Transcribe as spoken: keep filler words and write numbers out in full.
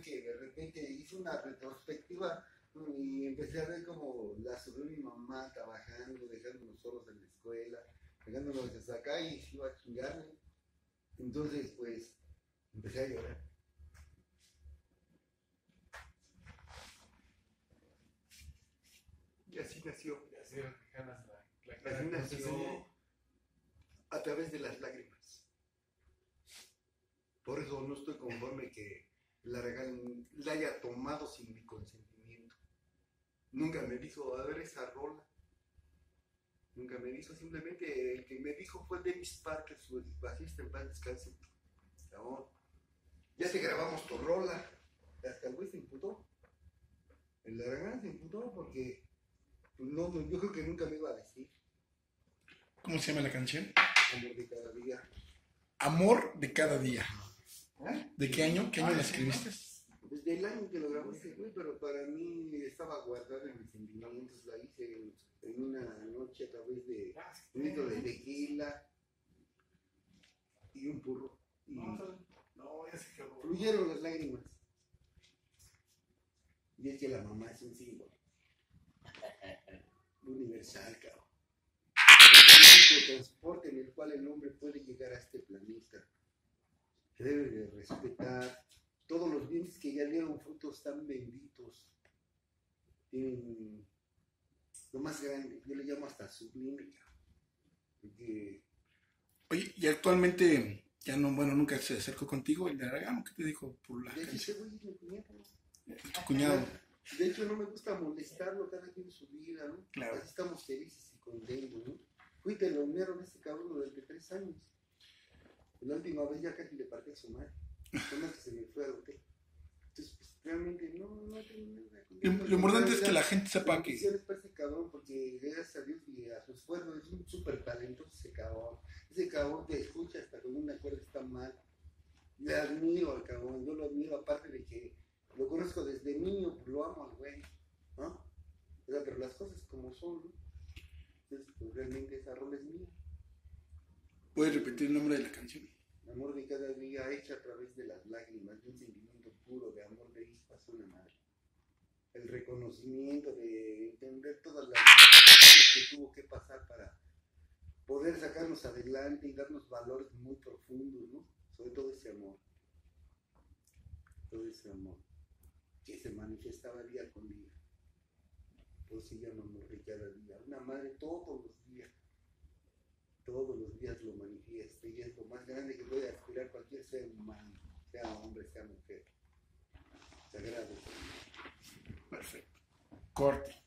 que de repente hice una retrospectiva y empecé a ver cómo la sufrió mi mamá trabajando, dejándonos solos en la escuela, dejándonos hasta acá y se iba a chingarme. Entonces, pues, empecé a llorar. Y así nació. Y así ganas la, la Así nació a través de las lágrimas. Por eso no estoy conforme que la regalen, la haya tomado sin mi consentimiento. Nunca me dijo, a ver esa rola. Nunca me dijo, simplemente el que me dijo fue Dennis Parker, su bajista, en paz descanse. No, ya te grabamos tu rola. Hasta el güey se imputó. El Aragán se imputó porque pues, no, yo creo que nunca me iba a decir. ¿Cómo se llama la canción? Amor de cada día. Amor de cada día. ¿Eh? ¿De qué año? ¿Qué año la escribiste? Desde el año que lo grabó ese güey, pero para mí estaba guardada en mis sentimientos. La hice en una noche a través de un litro de tequila y un purro. Y no, ya se quedó. fluyeron las lágrimas. Y es que la mamá es un símbolo universal, cabrón. Es el único transporte en el cual el hombre puede llegar a este planeta. Que debe de respetar. Todos los bienes que ya dieron frutos tan benditos tienen lo más grande, yo le llamo hasta sublime. Porque... Oye, y actualmente ya no, bueno, nunca se acercó contigo el de Aragán, ¿qué te dijo por la de canción? hecho, güey, mi cuñado. Tu cuñado. De hecho, no me gusta molestarlo, cada quien su vida, ¿no? Claro. Así estamos felices y contentos, ¿no? Fui telonero de ese cabrón durante tres años. La última vez ya casi le partí a su madre. Como que se me fue al hotel. Entonces, pues realmente no, no tengo nada. Lo, lo importante es que la gente sepa que... Para ese cabrón, porque gracias a Dios y a su esfuerzo es un súper talentoso ese cabrón. Ese cabrón te escucha hasta con una cuerda está mal. Le admiro al cabrón, yo lo admiro, aparte de que lo conozco desde niño, pues lo amo al güey, ¿no? O sea, pero las cosas como son, ¿no? Entonces, pues realmente esa rola es mía. ¿Puedes repetir el nombre de la canción? Amor de cada día hecha a través de las lágrimas, de un sentimiento puro de amor de ispas a una madre. El reconocimiento de entender todas las cosas que tuvo que pasar para poder sacarnos adelante y darnos valores muy profundos, ¿no? Sobre todo ese amor. Todo ese amor que se manifestaba día con día. Por eso se llama amor de cada día. Una madre todos los días. Todos los días lo manifiesta y es lo más grande que puede aspirar cualquier ser humano, sea hombre, sea mujer. Sagrado. Perfecto. Corte.